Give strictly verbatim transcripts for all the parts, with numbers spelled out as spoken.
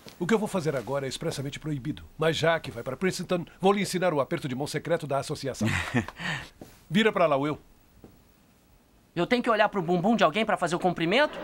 O que eu vou fazer agora é expressamente proibido. Mas já que vai para Princeton, vou lhe ensinar o aperto de mão secreto da associação. Vira para lá, Will. Eu tenho que olhar pro bumbum de alguém para fazer o cumprimento?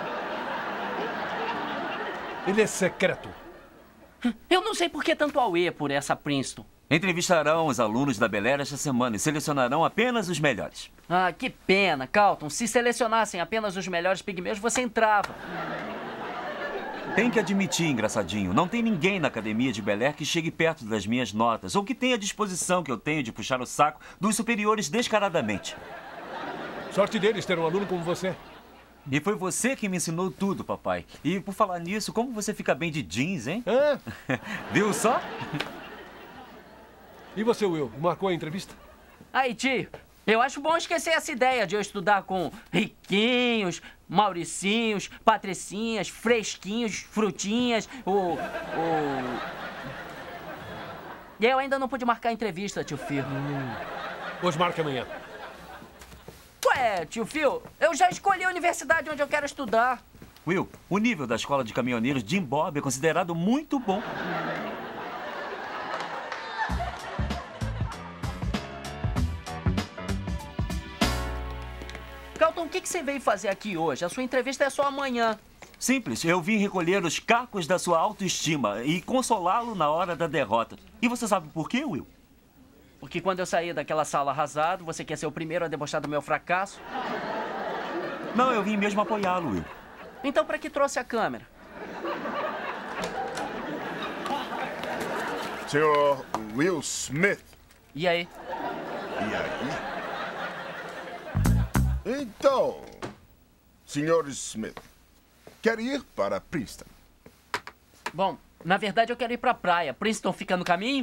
Ele é secreto. Eu não sei por que tanto auê por essa Princeton. Entrevistarão os alunos da Bel Air esta semana e selecionarão apenas os melhores. Ah, que pena, Carlton. Se selecionassem apenas os melhores pigmeus, você entrava. Tem que admitir, engraçadinho, não tem ninguém na academia de Bel Air que chegue perto das minhas notas ou que tenha a disposição que eu tenho de puxar o saco dos superiores descaradamente. Sorte deles ter um aluno como você. E foi você que me ensinou tudo, papai. E por falar nisso, como você fica bem de jeans, hein? Ah. Viu só? E você, Will? Marcou a entrevista? Aí, tio, eu acho bom esquecer essa ideia de eu estudar com riquinhos, mauricinhos, patricinhas, fresquinhos, frutinhas, o... o... E eu ainda não pude marcar a entrevista, tio Phil. Hum. Hoje marca amanhã. Ué, tio Phil, eu já escolhi a universidade onde eu quero estudar. Will, o nível da escola de caminhoneiros Jim Bob é considerado muito bom. Carlton, o que você veio fazer aqui hoje? A sua entrevista é só amanhã. Simples, eu vim recolher os cacos da sua autoestima e consolá-lo na hora da derrota. E você sabe por quê, Will? Porque quando eu saí daquela sala arrasado, você quer ser o primeiro a debochar do meu fracasso? Não, eu vim mesmo apoiá-lo, Will. Então, para que trouxe a câmera? senhor Will Smith. E aí? E aí? Então, senhor Smith, quer ir para Princeton? Bom, na verdade eu quero ir para a praia. Princeton fica no caminho?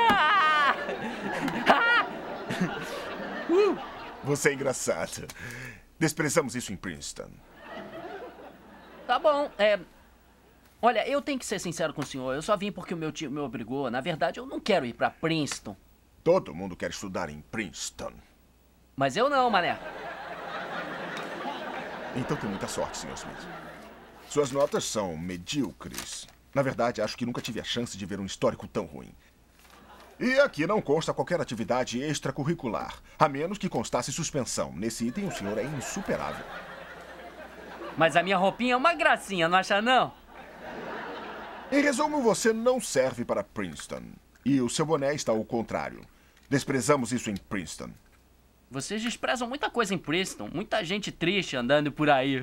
uh, você é engraçado. Desprezamos isso em Princeton. Tá bom, é... Olha, eu tenho que ser sincero com o senhor. Eu só vim porque o meu tio me obrigou. Na verdade, eu não quero ir para Princeton. Todo mundo quer estudar em Princeton. Mas eu não, mané. Então tem muita sorte, senhor Smith. Suas notas são medíocres. Na verdade, acho que nunca tive a chance de ver um histórico tão ruim. E aqui não consta qualquer atividade extracurricular, a menos que constasse suspensão. Nesse item, o senhor é insuperável. Mas a minha roupinha é uma gracinha, não acha não? Em resumo, você não serve para Princeton. E o seu boné está ao contrário. Desprezamos isso em Princeton. Vocês desprezam muita coisa em Princeton. Muita gente triste andando por aí.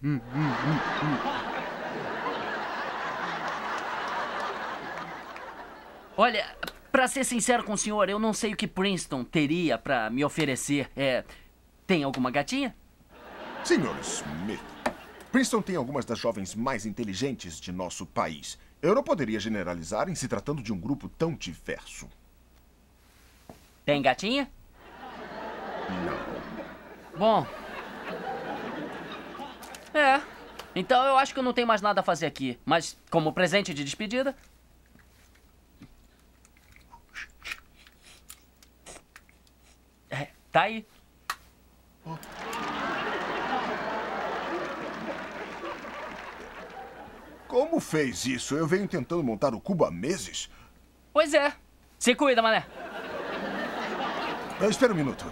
Olha, pra ser sincero com o senhor, eu não sei o que Princeton teria pra me oferecer. É... Tem alguma gatinha? senhor Smith, Princeton tem algumas das jovens mais inteligentes de nosso país. Eu não poderia generalizar em se tratando de um grupo tão diverso. Tem gatinha? Não. Bom. É. Então eu acho que eu não tenho mais nada a fazer aqui. Mas, como presente de despedida... É, tá aí. Oh. Como fez isso? Eu venho tentando montar o cubo há meses. Pois é. Se cuida, mané. Espera um minuto.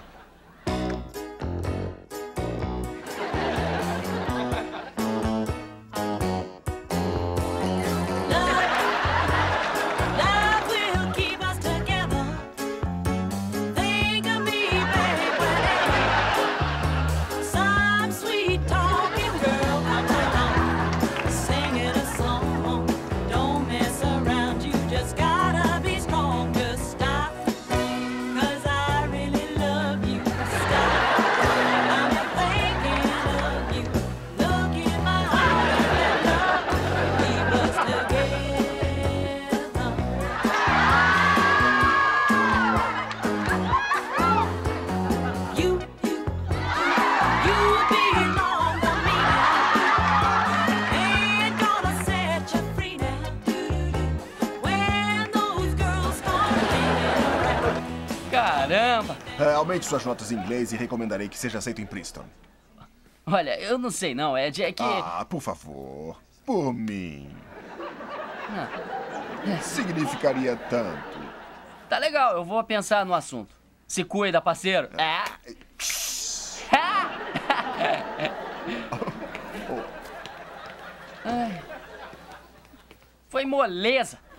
Caramba! É, aumente suas notas em inglês e recomendarei que seja aceito em Princeton. Olha, eu não sei não, Ed, é que... Ah, por favor. Por mim. Significaria tanto. Tá legal, eu vou pensar no assunto. Se cuida, parceiro. É. Ai. Foi moleza.